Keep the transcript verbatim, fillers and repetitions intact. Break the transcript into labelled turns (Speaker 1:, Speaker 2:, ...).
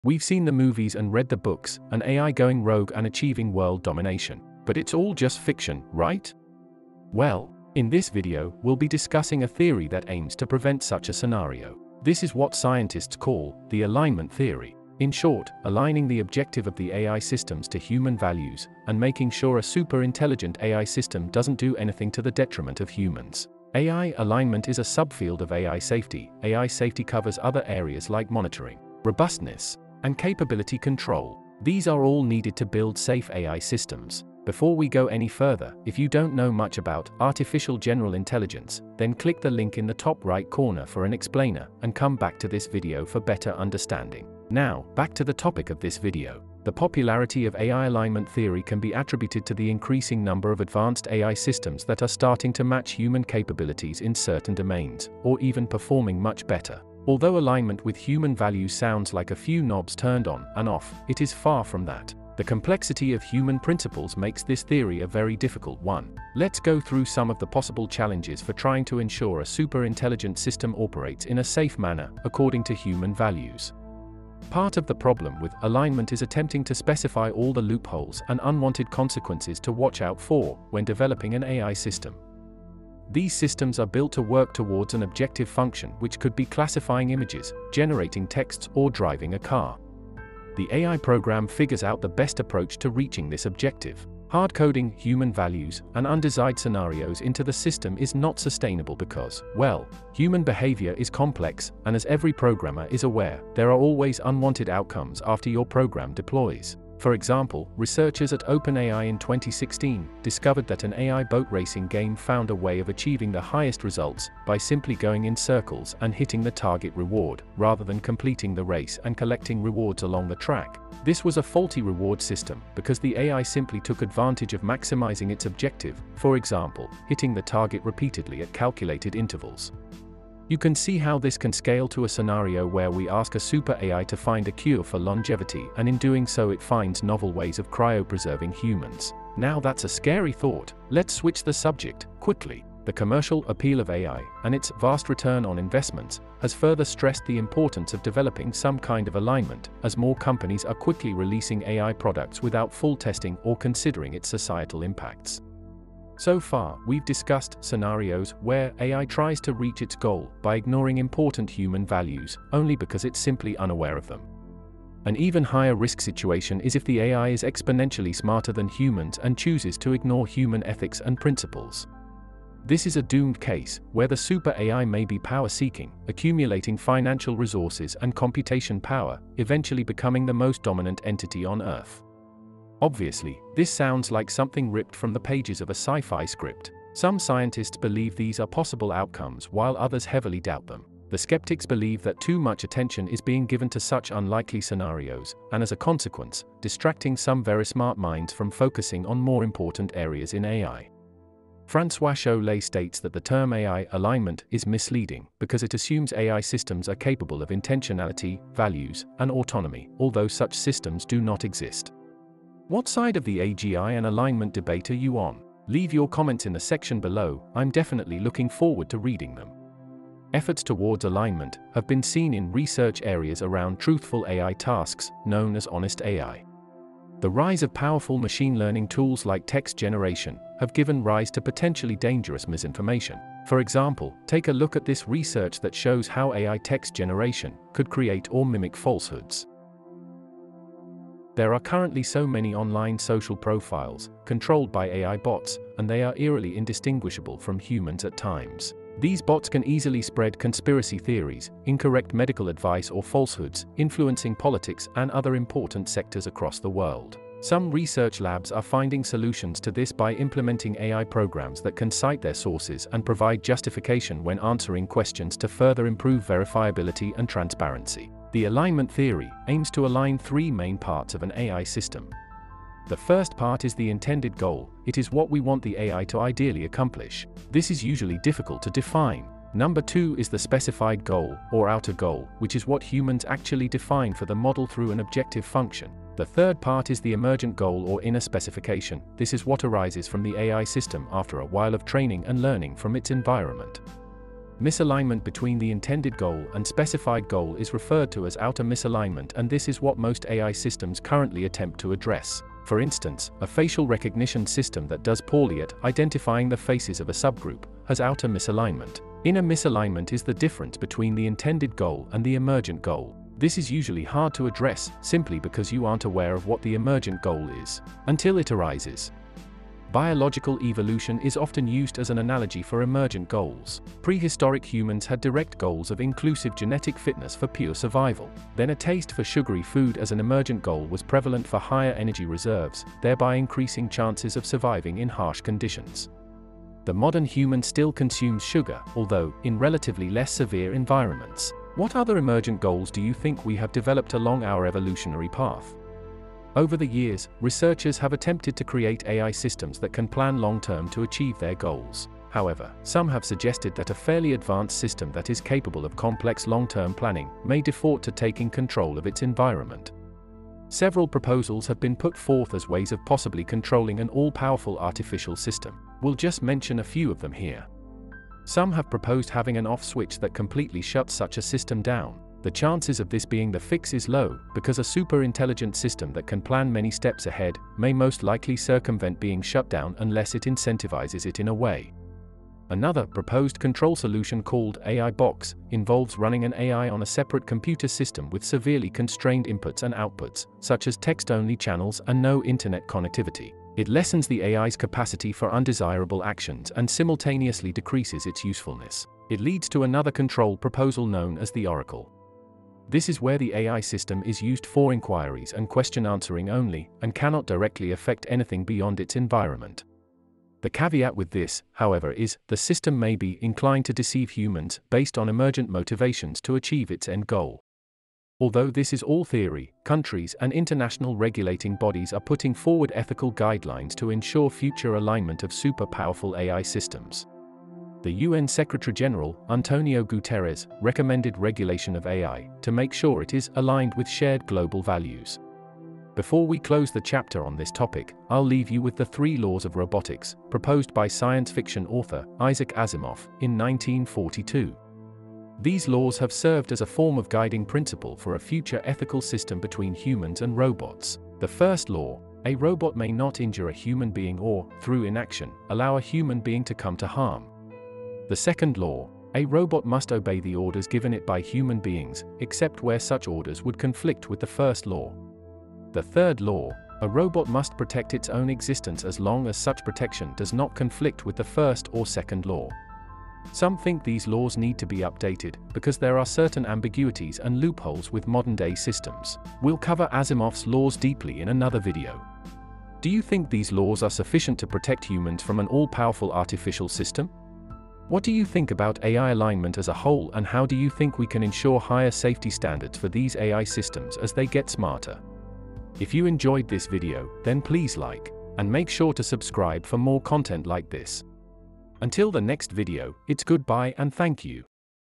Speaker 1: We've seen the movies and read the books, an A I going rogue and achieving world domination. But it's all just fiction, right? Well, in this video, we'll be discussing a theory that aims to prevent such a scenario. This is what scientists call the alignment theory. In short, aligning the objective of the A I systems to human values, and making sure a super intelligent A I system doesn't do anything to the detriment of humans. A I alignment is a subfield of A I safety. A I safety covers other areas like monitoring, robustness, and capability control. These are all needed to build safe A I systems. Before we go any further, if you don't know much about artificial general intelligence, then click the link in the top right corner for an explainer, and come back to this video for better understanding. Now, back to the topic of this video. The popularity of A I alignment theory can be attributed to the increasing number of advanced A I systems that are starting to match human capabilities in certain domains, or even performing much better. Although alignment with human values sounds like a few knobs turned on and off, it is far from that. The complexity of human principles makes this theory a very difficult one. Let's go through some of the possible challenges for trying to ensure a super intelligent system operates in a safe manner, according to human values. Part of the problem with alignment is attempting to specify all the loopholes and unwanted consequences to watch out for when developing an A I system. These systems are built to work towards an objective function, which could be classifying images, generating texts, or driving a car. The A I program figures out the best approach to reaching this objective. Hard-coding human values and undesired scenarios into the system is not sustainable because, well, human behavior is complex, and as every programmer is aware, there are always unwanted outcomes after your program deploys. For example, researchers at OpenAI in twenty sixteen discovered that an A I boat racing game found a way of achieving the highest results by simply going in circles and hitting the target reward, rather than completing the race and collecting rewards along the track. This was a faulty reward system, because the A I simply took advantage of maximizing its objective, for example, hitting the target repeatedly at calculated intervals. You can see how this can scale to a scenario where we ask a super A I to find a cure for longevity, and in doing so it finds novel ways of cryopreserving humans. Now that's a scary thought. Let's switch the subject, quickly. The commercial appeal of A I, and its vast return on investments, has further stressed the importance of developing some kind of alignment, as more companies are quickly releasing A I products without full testing or considering its societal impacts. So far, we've discussed scenarios where A I tries to reach its goal by ignoring important human values, only because it's simply unaware of them. An even higher risk situation is if the A I is exponentially smarter than humans and chooses to ignore human ethics and principles. This is a doomed case, where the super A I may be power-seeking, accumulating financial resources and computation power, eventually becoming the most dominant entity on Earth. Obviously, this sounds like something ripped from the pages of a sci-fi script. Some scientists believe these are possible outcomes, while others heavily doubt them. The skeptics believe that too much attention is being given to such unlikely scenarios, and as a consequence, distracting some very smart minds from focusing on more important areas in A I. Francois Chollet states that the term A I alignment is misleading, because it assumes A I systems are capable of intentionality, values, and autonomy, although such systems do not exist. What side of the A G I and alignment debate are you on? Leave your comments in the section below. I'm definitely looking forward to reading them. Efforts towards alignment have been seen in research areas around truthful A I tasks, known as honest A I. The rise of powerful machine learning tools like text generation have given rise to potentially dangerous misinformation. For example, take a look at this research that shows how A I text generation could create or mimic falsehoods. There are currently so many online social profiles, controlled by A I bots, and they are eerily indistinguishable from humans at times. These bots can easily spread conspiracy theories, incorrect medical advice, or falsehoods, influencing politics and other important sectors across the world. Some research labs are finding solutions to this by implementing A I programs that can cite their sources and provide justification when answering questions to further improve verifiability and transparency. The alignment theory aims to align three main parts of an A I system. The first part is the intended goal. It is what we want the A I to ideally accomplish. This is usually difficult to define. Number two is the specified goal, or outer goal, which is what humans actually define for the model through an objective function. The third part is the emergent goal, or inner specification. This is what arises from the A I system after a while of training and learning from its environment. Misalignment between the intended goal and specified goal is referred to as outer misalignment, and this is what most A I systems currently attempt to address. For instance, a facial recognition system that does poorly at identifying the faces of a subgroup has outer misalignment. Inner misalignment is the difference between the intended goal and the emergent goal. This is usually hard to address, simply because you aren't aware of what the emergent goal is, until it arises. Biological evolution is often used as an analogy for emergent goals. Prehistoric humans had direct goals of inclusive genetic fitness for pure survival. Then a taste for sugary food as an emergent goal was prevalent for higher energy reserves, thereby increasing chances of surviving in harsh conditions. The modern human still consumes sugar, although in relatively less severe environments. What other emergent goals do you think we have developed along our evolutionary path? Over the years, researchers have attempted to create A I systems that can plan long-term to achieve their goals. However, some have suggested that a fairly advanced system that is capable of complex long-term planning may default to taking control of its environment. Several proposals have been put forth as ways of possibly controlling an all-powerful artificial system. We'll just mention a few of them here. Some have proposed having an off switch that completely shuts such a system down. The chances of this being the fix is low, because a super-intelligent system that can plan many steps ahead may most likely circumvent being shut down unless it incentivizes it in a way. Another proposed control solution, called A I box, involves running an A I on a separate computer system with severely constrained inputs and outputs, such as text-only channels and no internet connectivity. It lessens the A I's capacity for undesirable actions and simultaneously decreases its usefulness. It leads to another control proposal known as the Oracle. This is where the A I system is used for inquiries and question answering only, and cannot directly affect anything beyond its environment. The caveat with this, however, is the system may be inclined to deceive humans based on emergent motivations to achieve its end goal. Although this is all theory, countries and international regulating bodies are putting forward ethical guidelines to ensure future alignment of super-powerful A I systems. The U N Secretary-General, Antonio Guterres, recommended regulation of A I to make sure it is aligned with shared global values. Before we close the chapter on this topic, I'll leave you with the three laws of robotics, proposed by science fiction author Isaac Asimov in nineteen forty-two. These laws have served as a form of guiding principle for a future ethical system between humans and robots. The first law: a robot may not injure a human being or, through inaction, allow a human being to come to harm. The second law: a robot must obey the orders given it by human beings, except where such orders would conflict with the first law. The third law: a robot must protect its own existence as long as such protection does not conflict with the first or second law. Some think these laws need to be updated, because there are certain ambiguities and loopholes with modern-day systems. We'll cover Asimov's laws deeply in another video. Do you think these laws are sufficient to protect humans from an all-powerful artificial system? What do you think about A I alignment as a whole, and how do you think we can ensure higher safety standards for these A I systems as they get smarter? If you enjoyed this video, then please like, and make sure to subscribe for more content like this. Until the next video, it's goodbye and thank you.